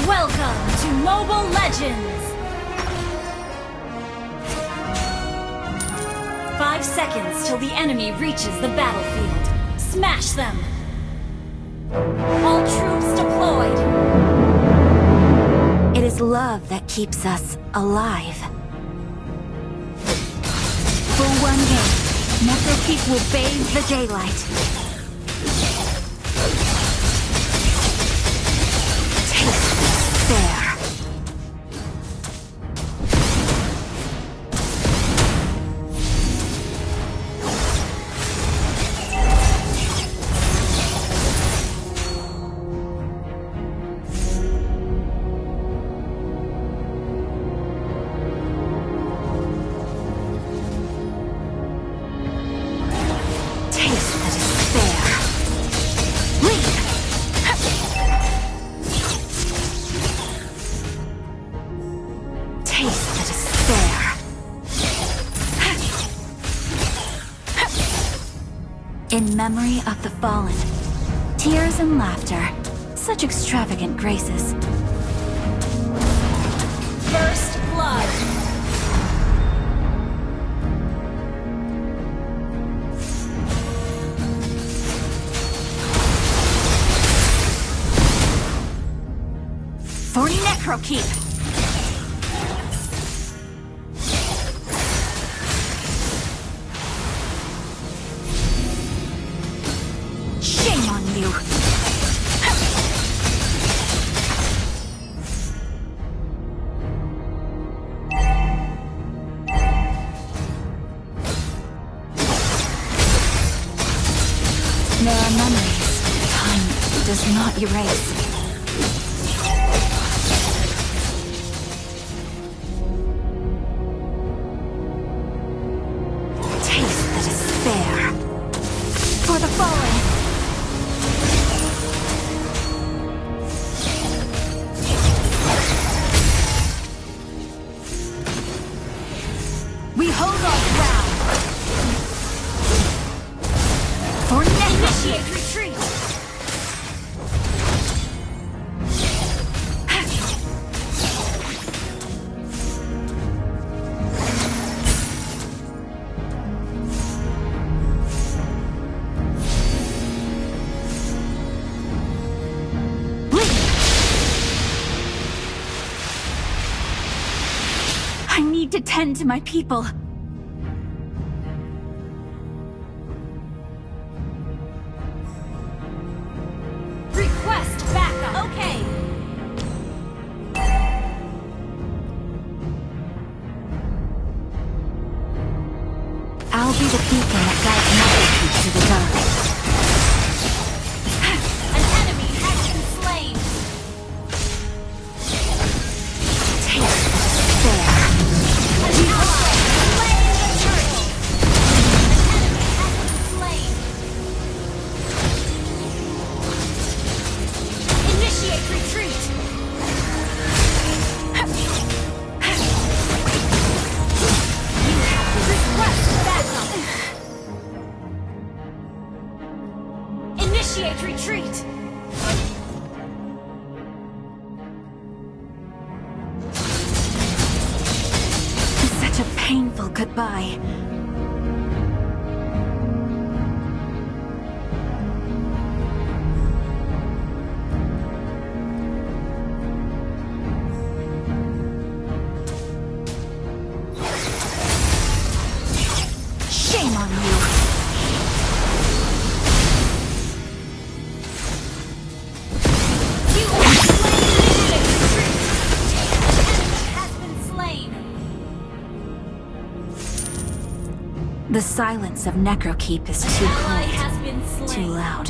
Welcome to Mobile Legends! 5 seconds till the enemy reaches the battlefield. Smash them! All troops deployed! It is love that keeps us alive. For one day, Necrokeep will bathe the daylight. There. In memory of the fallen, tears and laughter, such extravagant graces. First blood! For Necrokeep! You. There are memories time does not erase. Taste the despair. For the fallen. We hold our ground. For initiate retreat. I need to tend to my people. Request backup. Okay. I'll be the beacon that guides Necrokeep through the dark. An enemy has been slain. Taste the despair. An ally slain the turtle. An enemy has been slain. Initiate retreat. Request backup. Initiate retreat. Such a painful goodbye. Shame on you! You are slain. Initiate retreat. An enemy has been slain. The silence of Necrokeep is too An ally cold, has been slain. too loud.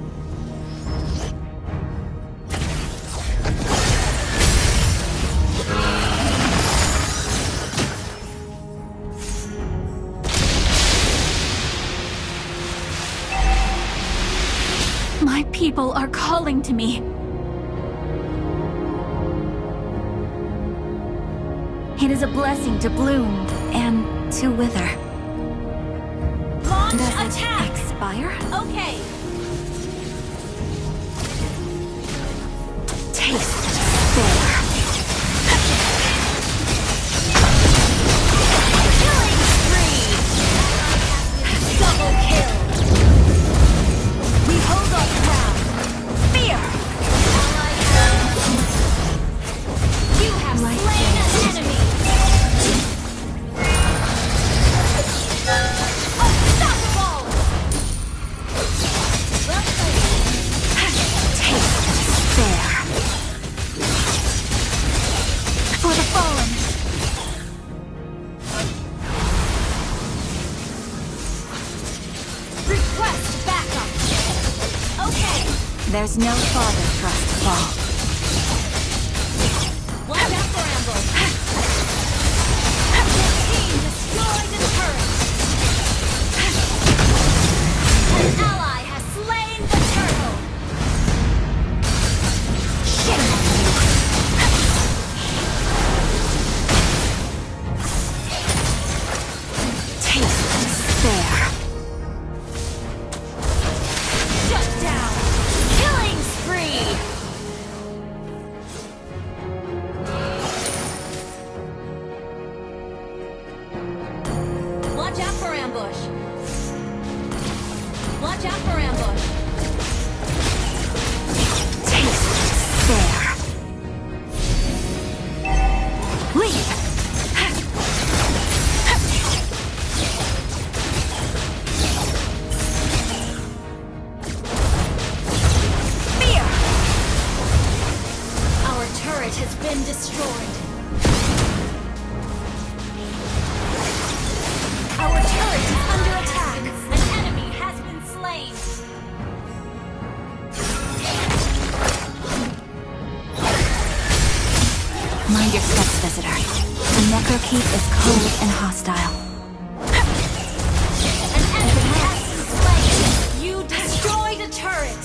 My people are calling to me. It is a blessing to bloom and to wither. Launch Does it attack. expire? Okay. Taste the despair. There's no farther for us to fall. Watch out for ambush! Your team destroyed the turret! An ally has slain the turtle! Shame on you! Taste despair. Shut down! Killing spree! Watch out for ambush! Watch out for ambush! Taste despair. Leave! Fear! Our turret has been destroyed. Our turret is under attack. An enemy has been slain. Mind your steps, visitor. The Necrokeep is cold and hostile. An enemy has been slain. You destroyed a turret.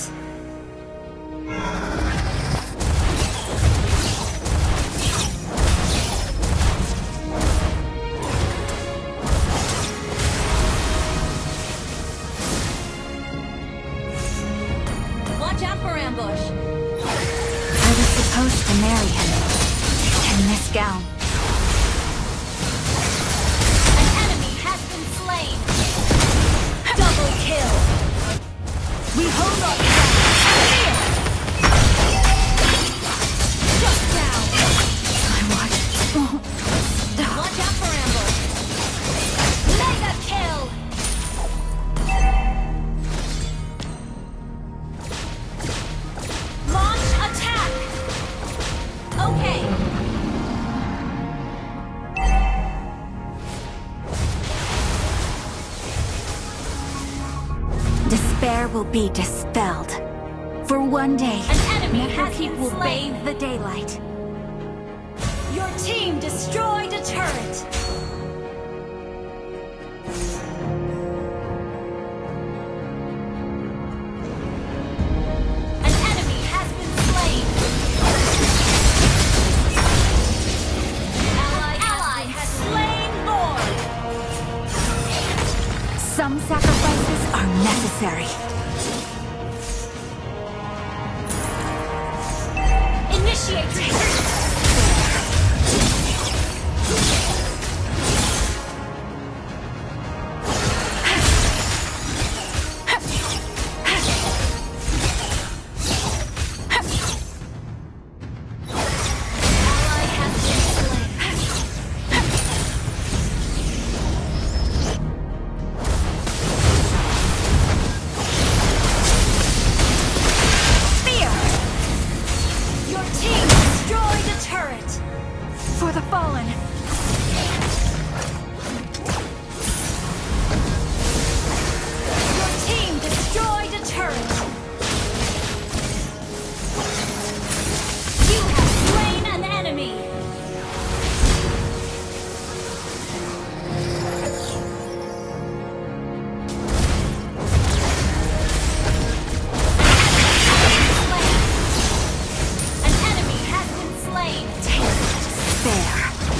Watch out for ambush. I was supposed to marry him. In this gown. An enemy has been slain. Double kill. We hold our ground. Shut down. My watch won't stop. Watch out for ambush. Mega kill. Launch attack. Okay. Despair will be dispelled. For one day, An enemy has Necrokeep been will slain. bathe the daylight. Your team destroyed a turret. An enemy has been slain. Ally has slain Lord. Some sacrifices are necessary. Initiate retreat. Ally has been slain. Fear! Your team destroyed a turret. For the fallen! Your team destroyed a turret. You have slain an enemy. An enemy has been slain. Despair.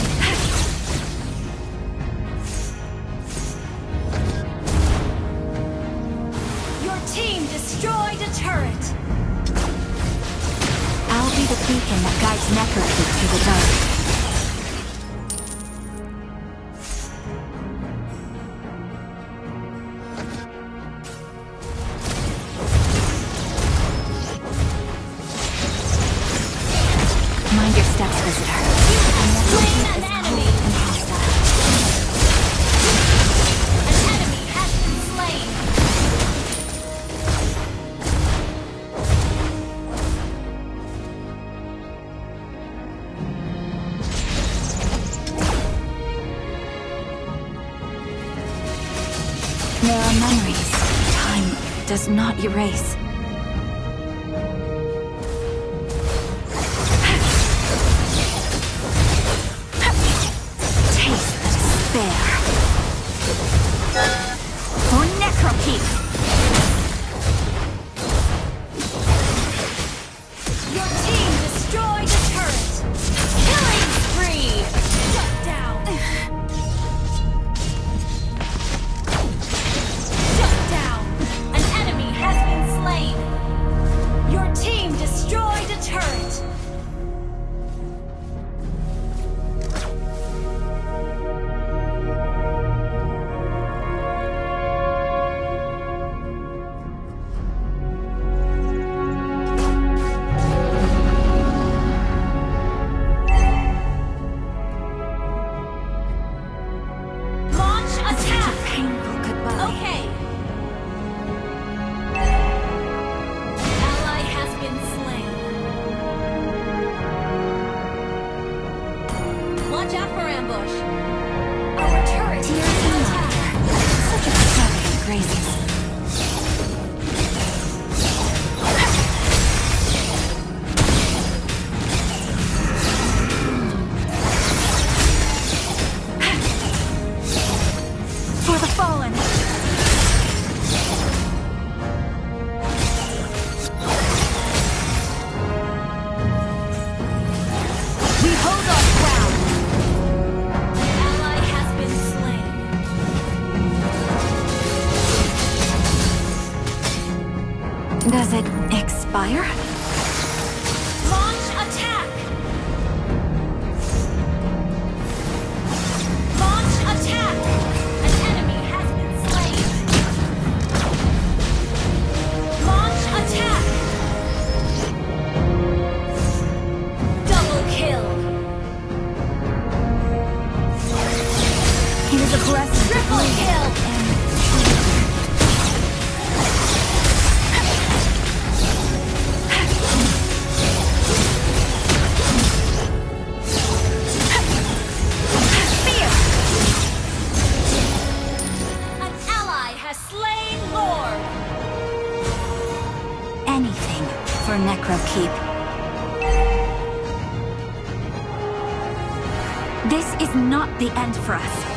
Your team destroyed a turret. I'll be the beacon that guides Necrokeep through the dark. Mind your steps, visitor. Slain The an Necrokeep is enemy. cold and hostile. An enemy has been slain. There are memories time does not erase. despair. For Necrokeep! Your team destroyed a turret! Killing spree! Shut down! Shut down! An enemy has been slain! Your team destroyed a turret! Watch out for ambush. Our turret is under attack. Such extravagant graces. For the fallen. We hold our ground. Does it expire? Launch attack! Launch attack! An enemy has been slain! Launch attack! Double kill! He was aggressive. Triple kill! Anything for Necrokeep. This is not the end for us.